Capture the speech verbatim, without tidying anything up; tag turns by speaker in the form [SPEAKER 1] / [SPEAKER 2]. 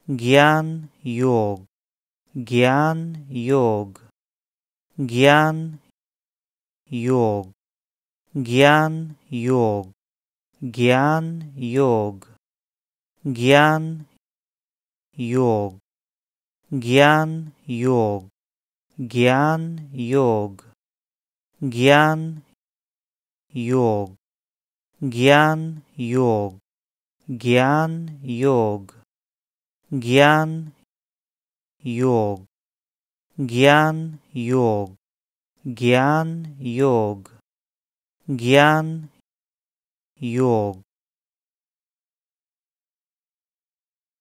[SPEAKER 1] ज्ञान योग, ज्ञान योग, ज्ञान योग, ज्ञान योग, ज्ञान योग, ज्ञान योग, ज्ञान योग, ज्ञान योग, ज्ञान योग, ज्ञान योग, ज्ञान योग, ज्ञान योग, ज्ञान योग, ज्ञान योग, ज्ञान योग,